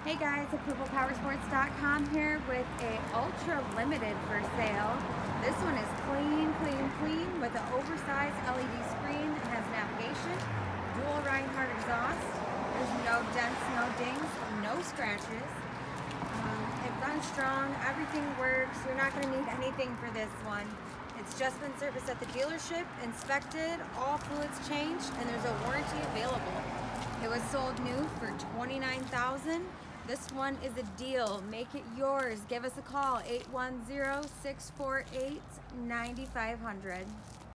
Hey guys, at PurplePowersports.com here with a ultra limited for sale. This one is clean with an oversized LED screen that has navigation, dual Reinhardt exhaust. There's no dents, no dings, no scratches. It runs strong, everything works. You're not going to need anything for this one. It's just been serviced at the dealership, inspected, all fluids changed, and there's a warranty available. It was sold new for $29,000. This one is a deal. Make it yours. Give us a call, 810-648-9500.